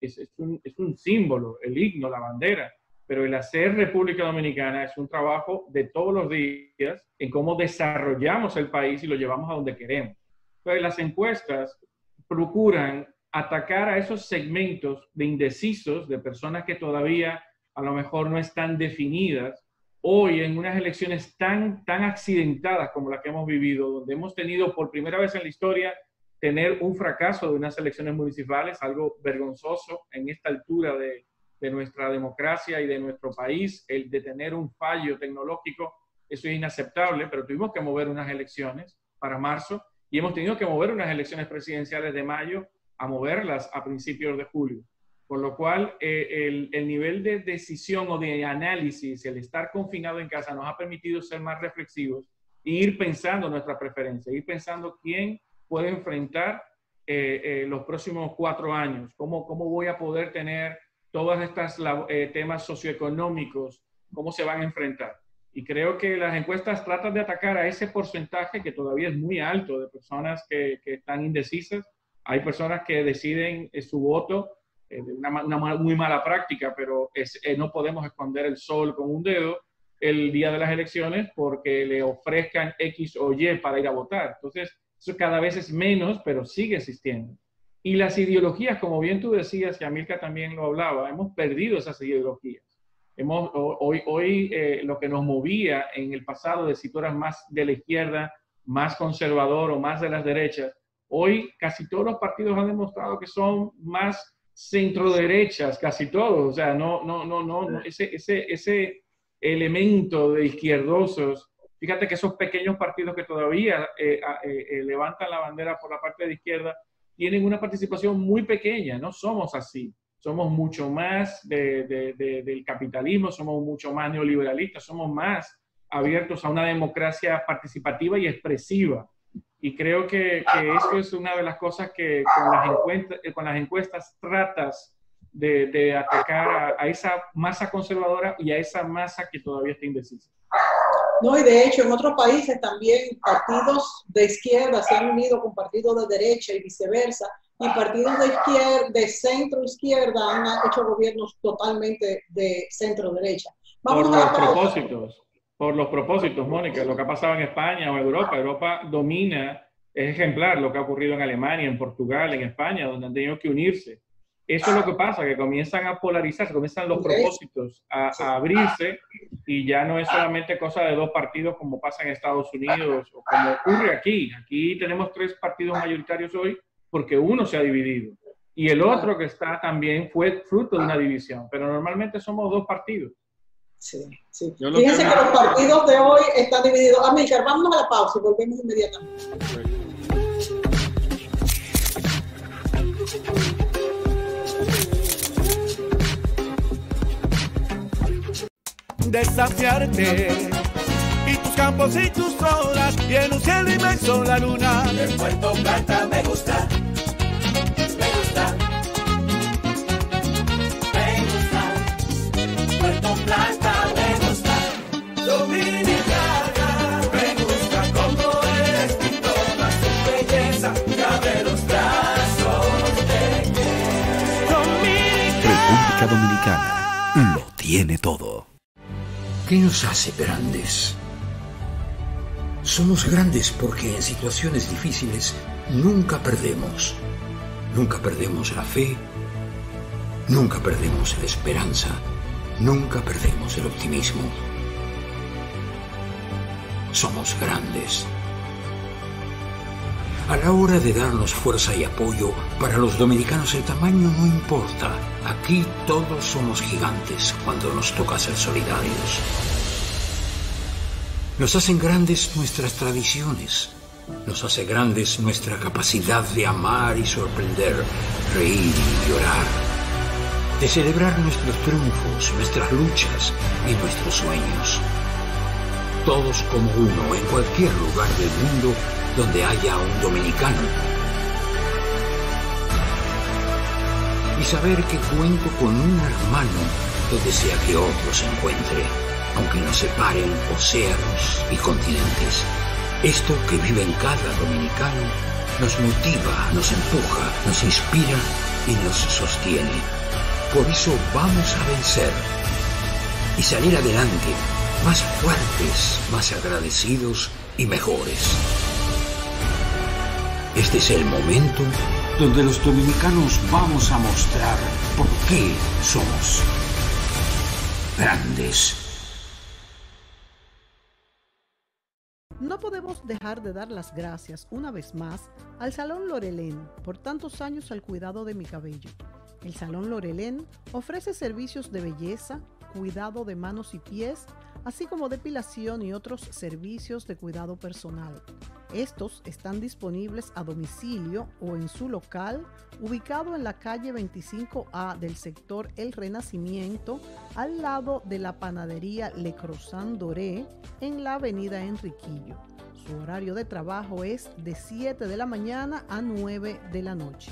un símbolo, el himno, la bandera. Pero el hacer República Dominicana es un trabajo de todos los días en cómo desarrollamos el país y lo llevamos a donde queremos. Entonces las encuestas procuran atacar a esos segmentos de indecisos, de personas que todavía a lo mejor no están definidas, hoy en unas elecciones tan accidentadas como la que hemos vivido, donde hemos tenido por primera vez en la historia tener un fracaso de unas elecciones municipales, algo vergonzoso en esta altura de nuestra democracia y de nuestro país, el de tener un fallo tecnológico, eso es inaceptable, pero tuvimos que mover unas elecciones para marzo y hemos tenido que mover unas elecciones presidenciales de mayo a moverlas a principios de julio. Con lo cual, el nivel de decisión o de análisis, el estar confinado en casa, nos ha permitido ser más reflexivos e ir pensando nuestra preferencia, ir pensando quién puede enfrentar los próximos 4 años, cómo voy a poder tener todos estos temas socioeconómicos, cómo se van a enfrentar. Y creo que las encuestas tratan de atacar a ese porcentaje que todavía es muy alto de personas que están indecisas. Hay personas que deciden su voto de una muy mala práctica, pero no podemos esconder el sol con un dedo el día de las elecciones porque le ofrezcan X o Y para ir a votar. Entonces, eso cada vez es menos, pero sigue existiendo. Y las ideologías, como bien tú decías, y Amílcar también lo hablaba, hemos perdido esas ideologías. Hoy lo que nos movía en el pasado de si tú eras más de la izquierda, más conservador o más de las derechas, hoy casi todos los partidos han demostrado que son más centro-derechas, casi todos. O sea, ese elemento de izquierdosos, fíjate que esos pequeños partidos que todavía levantan la bandera por la parte de izquierda, tienen una participación muy pequeña. No somos así. Somos mucho más del capitalismo, somos mucho más neoliberalistas, somos más abiertos a una democracia participativa y expresiva. Y creo que eso es una de las cosas que con las encuestas tratas de atacar a esa masa conservadora y a esa masa que todavía está indecisa. No, y de hecho en otros países también partidos de izquierda se han unido con partidos de derecha y viceversa, y partidos de centro-izquierda han hecho gobiernos totalmente de centro-derecha. Por los propósitos, Mónica, lo que ha pasado en España o Europa. Europa domina, es ejemplar lo que ha ocurrido en Alemania, en Portugal, en España, donde han tenido que unirse. Eso es lo que pasa, que comienzan a polarizarse, comienzan los propósitos a abrirse y ya no es solamente cosa de 2 partidos como pasa en Estados Unidos o como ocurre aquí. Aquí tenemos 3 partidos mayoritarios hoy porque uno se ha dividido y el otro que está también fue fruto de una división, pero normalmente somos 2 partidos. Sí. Fíjense que los partidos de hoy están divididos. Amílcar, vamos a la pausa y volvemos inmediatamente. Desafiarte y tus campos y tus olas, y en un cielo inmenso la luna. De Puerto Plata me gusta, me gusta, me gusta. Puerto Plata me gusta. Dominicana me gusta como eres y toda su belleza. Cabe los brazos de República Dominicana lo tiene todo. ¿Qué nos hace grandes? Somos grandes porque en situaciones difíciles nunca perdemos. Nunca perdemos la fe, nunca perdemos la esperanza, nunca perdemos el optimismo. Somos grandes. A la hora de darnos fuerza y apoyo, para los dominicanos el tamaño no importa. Aquí todos somos gigantes cuando nos toca ser solidarios. Nos hacen grandes nuestras tradiciones. Nos hace grandes nuestra capacidad de amar y sorprender, reír y llorar. De celebrar nuestros triunfos, nuestras luchas y nuestros sueños. Todos como uno en cualquier lugar del mundo donde haya un dominicano. Y saber que cuento con un hermano donde sea que otro se encuentre, aunque nos separen océanos y continentes. Esto que vive en cada dominicano nos motiva, nos empuja, nos inspira y nos sostiene. Por eso vamos a vencer y salir adelante, más fuertes, más agradecidos y mejores. Este es el momento donde los dominicanos vamos a mostrar por qué somos grandes. No podemos dejar de dar las gracias una vez más al Salón Lorelén por tantos años al cuidado de mi cabello. El Salón Lorelén ofrece servicios de belleza, cuidado de manos y pies, así como depilación y otros servicios de cuidado personal. Estos están disponibles a domicilio o en su local, ubicado en la calle 25A del sector El Renacimiento, al lado de la panadería Le Croissant Doré, en la avenida Enriquillo. Su horario de trabajo es de 7 de la mañana a 9 de la noche.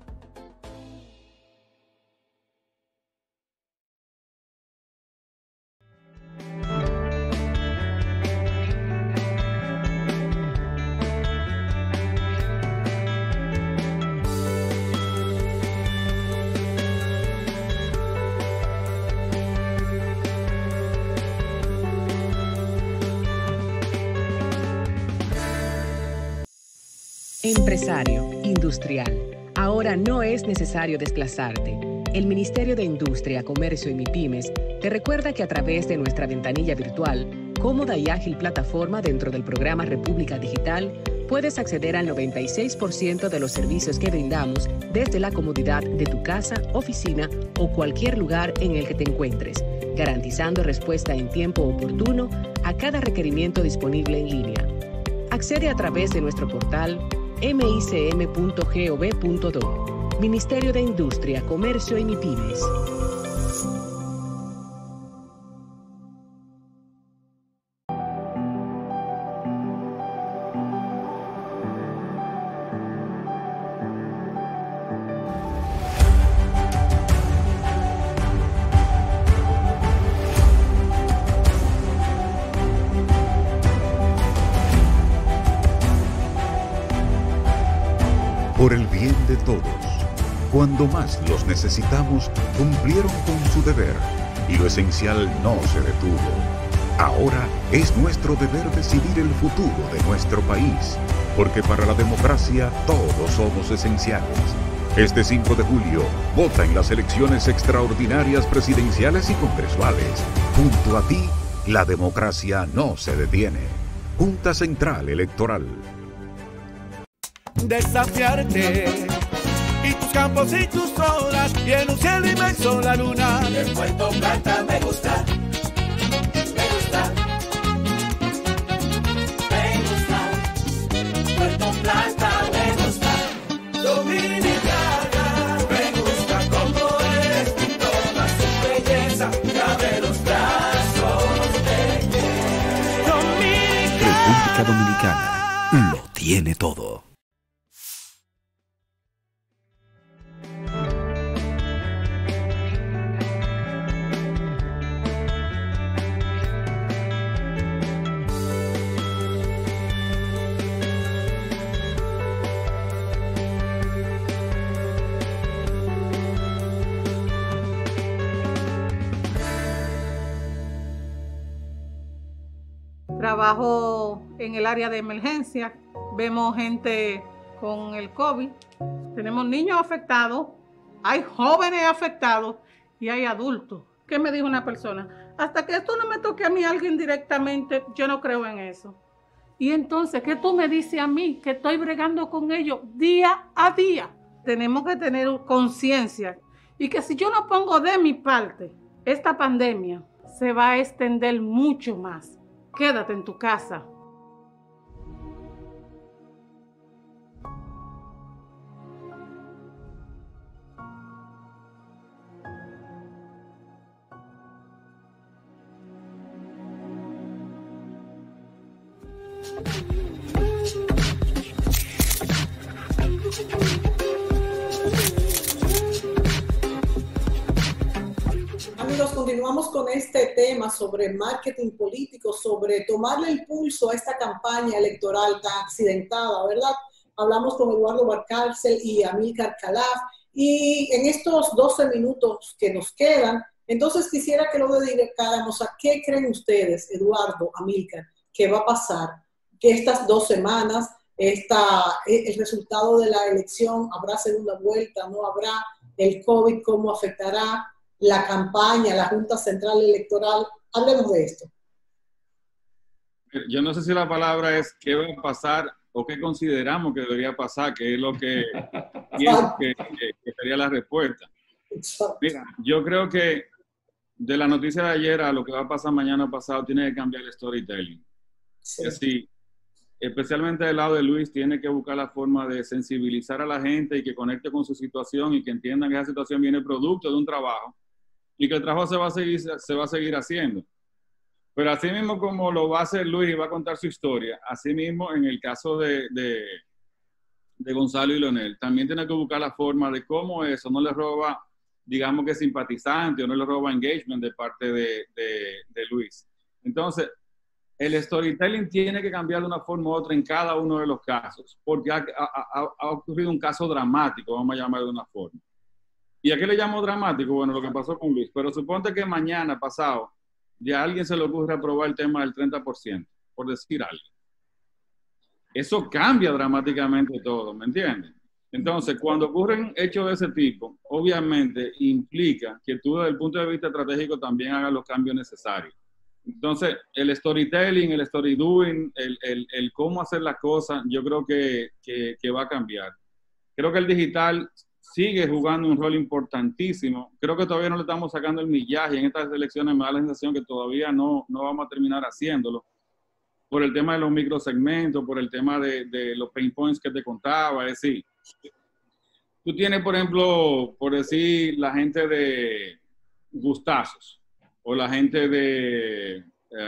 Empresario, industrial. Ahora no es necesario desplazarte. El Ministerio de Industria, Comercio y MIPYMES te recuerda que a través de nuestra ventanilla virtual, cómoda y ágil plataforma dentro del programa República Digital, puedes acceder al 96% de los servicios que brindamos desde la comodidad de tu casa, oficina o cualquier lugar en el que te encuentres, garantizando respuesta en tiempo oportuno a cada requerimiento disponible en línea. Accede a través de nuestro portal micm.gov.do. Ministerio de Industria, Comercio y MIPYMES. Por el bien de todos, cuando más los necesitamos, cumplieron con su deber y lo esencial no se detuvo. Ahora es nuestro deber decidir el futuro de nuestro país, porque para la democracia todos somos esenciales. Este 5 de julio, vota en las elecciones extraordinarias presidenciales y congresuales. Junto a ti, la democracia no se detiene. Junta Central Electoral. Desafiarte y tus campos y tus olas, y en un cielo inmenso la luna. De Puerto Plata me gusta, me gusta, me gusta. Puerto Plata me gusta. Dominicana me gusta como eres y toda su belleza. Cabe los brazos de Dominicana tiene todo. Trabajo en el área de emergencia, vemos gente con el COVID, tenemos niños afectados, hay jóvenes afectados y hay adultos. ¿Qué me dijo una persona? Hasta que esto no me toque a mí alguien directamente, yo no creo en eso. Y entonces, ¿qué tú me dices a mí? Que estoy bregando con ellos día a día. Tenemos que tener conciencia y que si yo no pongo de mi parte, esta pandemia se va a extender mucho más. Quédate en tu casa. Amigos, continuamos con este tema sobre marketing político, sobre tomarle el pulso a esta campaña electoral tan accidentada, ¿verdad? Hablamos con Eduardo Valcárcel y Amílcar Calaf, y en estos 12 minutos que nos quedan, entonces quisiera que lo dedicáramos a qué creen ustedes, Eduardo, Amílcar, que va a pasar, que estas 2 semanas, el resultado de la elección, habrá segunda vuelta, no habrá, el COVID, cómo afectará la campaña, la Junta Central Electoral. Hablemos de esto. Yo no sé si la palabra es qué va a pasar o qué consideramos que debería pasar, que es lo que pienso que sería la respuesta. Mira, yo creo que de la noticia de ayer a lo que va a pasar mañana pasado tiene que cambiar el storytelling. Sí. Es decir, especialmente del lado de Luis, tiene que buscar la forma de sensibilizar a la gente y que conecte con su situación y que entiendan que esa situación viene producto de un trabajo y que el trabajo se va a seguir haciendo. Pero así mismo como lo va a hacer Luis y va a contar su historia, así mismo en el caso de Gonzalo y Leonel, también tiene que buscar la forma de cómo eso no le roba, digamos que simpatizante o no le roba engagement de parte de Luis. Entonces, el storytelling tiene que cambiar de una forma u otra en cada uno de los casos, porque ha ocurrido un caso dramático, vamos a llamar de una forma. ¿Y a qué le llamo dramático? Bueno, lo que pasó con Luis. Pero suponte que mañana pasado ya a alguien se le ocurre aprobar el tema del 30%, por decir algo. Eso cambia dramáticamente todo, ¿me entiendes? Entonces, cuando ocurren hechos de ese tipo, obviamente implica que tú desde el punto de vista estratégico también hagas los cambios necesarios. Entonces, el storytelling, el story doing, el cómo hacer las cosas, yo creo que va a cambiar. Creo que el digital sigue jugando un rol importantísimo. Creo que todavía no le estamos sacando el millaje. En estas elecciones me da la sensación que todavía no vamos a terminar haciéndolo. Por el tema de los microsegmentos, por el tema de los pain points que te contaba. Es decir, tú tienes, por ejemplo, por decir, la gente de gustazos o la gente de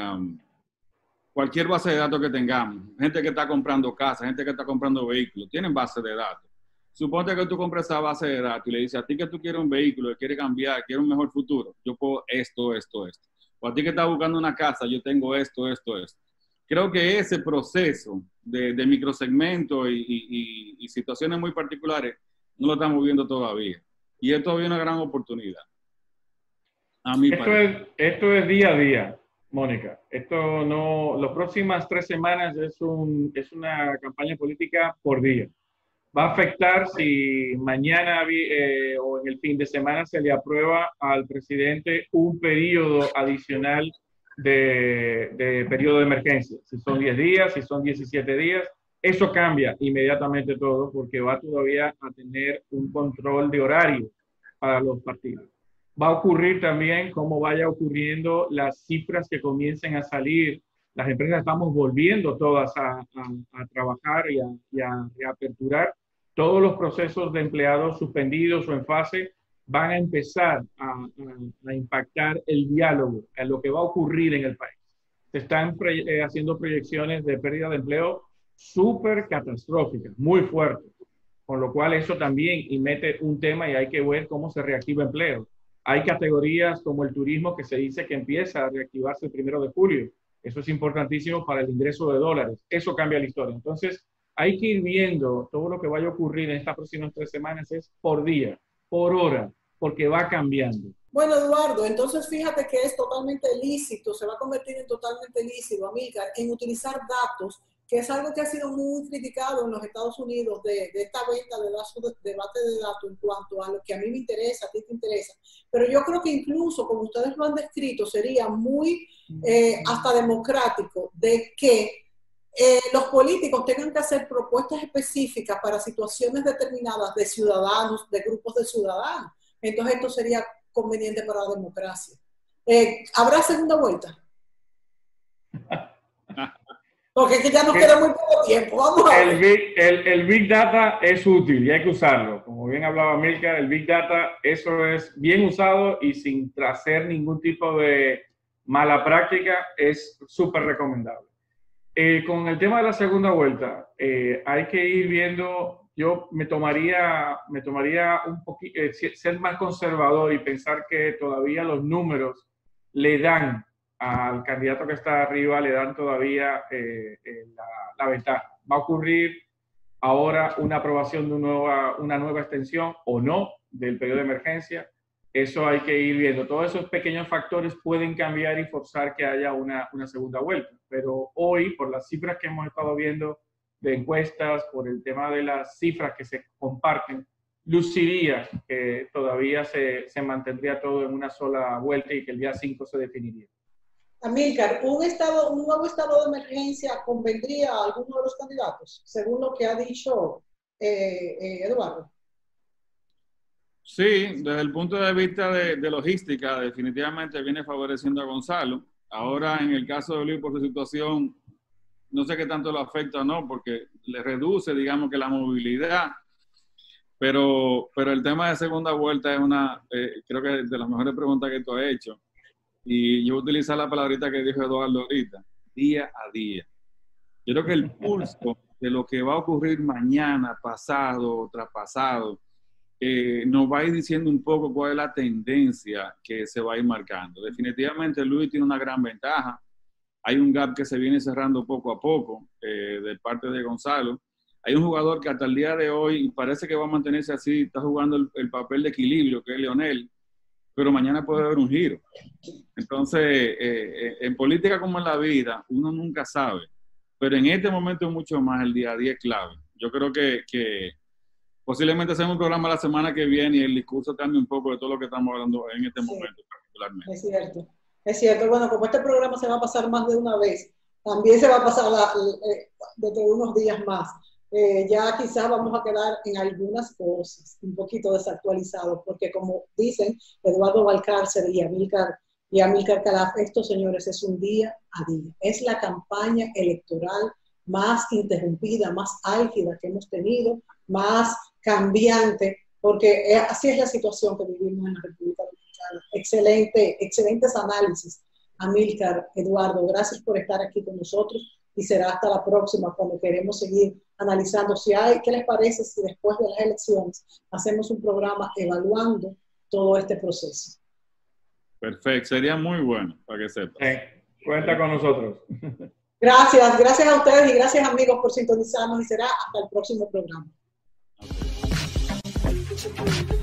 cualquier base de datos que tengamos. Gente que está comprando casas, gente que está comprando vehículos. Tienen base de datos. Suponte que tú compras esa base de datos y le dices a ti que tú quieres un vehículo, que quieres cambiar, quieres un mejor futuro, yo puedo esto. O a ti que estás buscando una casa, yo tengo esto. Creo que ese proceso de microsegmento y situaciones muy particulares no lo estamos viendo todavía. Y es todavía una gran oportunidad. Esto es día a día, Mónica. Esto no, las próximas 3 semanas es una campaña política por día. Va a afectar si mañana o en el fin de semana se le aprueba al presidente un periodo adicional de periodo de emergencia. Si son 10 días, si son 17 días, eso cambia inmediatamente todo porque va todavía a tener un control de horario para los partidos. Va a ocurrir también como vaya ocurriendo las cifras que comiencen a salir. Las empresas estamos volviendo todas a trabajar y a reaperturar. Todos los procesos de empleados suspendidos o en fase van a empezar a impactar el diálogo en lo que va a ocurrir en el país. Se están haciendo proyecciones de pérdida de empleo súper catastróficas, muy fuertes. Con lo cual eso también mete un tema y hay que ver cómo se reactiva empleo. Hay categorías como el turismo que se dice que empieza a reactivarse el 1 de julio. Eso es importantísimo para el ingreso de dólares. Eso cambia la historia. Entonces, hay que ir viendo todo lo que vaya a ocurrir en estas próximas 3 semanas, es por día, por hora, porque va cambiando. Bueno, Eduardo, entonces fíjate que es totalmente lícito, se va a convertir en totalmente lícito, Amílcar, en utilizar datos, que es algo que ha sido muy criticado en los Estados Unidos de esta venta de debate de datos en cuanto a lo que a mí me interesa, a ti te interesa. Pero yo creo que incluso, como ustedes lo han descrito, sería muy hasta democrático de que los políticos tengan que hacer propuestas específicas para situaciones determinadas de ciudadanos, de grupos de ciudadanos. Entonces esto sería conveniente para la democracia. ¿Habrá segunda vuelta? Porque es que ya nos queda muy poco tiempo. Vamos a ver. El Big Data es útil y hay que usarlo. Como bien hablaba Amílcar, el Big Data, eso es bien usado y sin hacer ningún tipo de mala práctica, es súper recomendable. Con el tema de la segunda vuelta, hay que ir viendo, yo me tomaría un poquito, ser más conservador y pensar que todavía los números le dan al candidato que está arriba, le dan todavía la ventaja. Va a ocurrir ahora una aprobación de una nueva extensión o no del periodo de emergencia. Eso hay que ir viendo. Todos esos pequeños factores pueden cambiar y forzar que haya una segunda vuelta. Pero hoy, por las cifras que hemos estado viendo de encuestas, por el tema de las cifras que se comparten, luciría que todavía se mantendría todo en una sola vuelta y que el día 5 se definiría. Amílcar, ¿un nuevo estado de emergencia convendría a alguno de los candidatos, según lo que ha dicho Eduardo? Sí, desde el punto de vista de logística, definitivamente viene favoreciendo a Gonzalo. Ahora, en el caso de Luis, por su situación, no sé qué tanto lo afecta o no, porque le reduce, digamos, que la movilidad. Pero el tema de segunda vuelta es creo que de las mejores preguntas que tú has hecho. Y yo voy a utilizar la palabrita que dijo Eduardo ahorita, día a día. Yo creo que el pulso de lo que va a ocurrir mañana, pasado, traspasado, nos va a ir diciendo un poco cuál es la tendencia que se va a ir marcando. Definitivamente Luis tiene una gran ventaja. Hay un gap que se viene cerrando poco a poco de parte de Gonzalo. Hay un jugador que hasta el día de hoy parece que va a mantenerse así, está jugando el papel de equilibrio, que es Leonel, pero mañana puede haber un giro. Entonces, en política como en la vida, uno nunca sabe, pero en este momento mucho más el día a día es clave. Yo creo que posiblemente hacemos un programa la semana que viene y el discurso cambie un poco de todo lo que estamos hablando en este momento particularmente. Es cierto. Bueno, como este programa se va a pasar más de una vez, también se va a pasar dentro de unos días más. Ya quizás vamos a quedar en algunas cosas un poquito desactualizados, porque como dicen Eduardo Valcárcel y Amílcar Calaf, estos señores es un día a día. Es la campaña electoral más interrumpida, más álgida que hemos tenido, más cambiante, porque así es la situación que vivimos en la República Dominicana. Excelentes análisis, Amílcar, Eduardo, gracias por estar aquí con nosotros y será hasta la próxima cuando queremos seguir analizando ¿qué les parece si después de las elecciones hacemos un programa evaluando todo este proceso? Perfecto, sería muy bueno para que sepan. Cuenta con nosotros. Gracias a ustedes y gracias amigos por sintonizarnos y será hasta el próximo programa. Okay.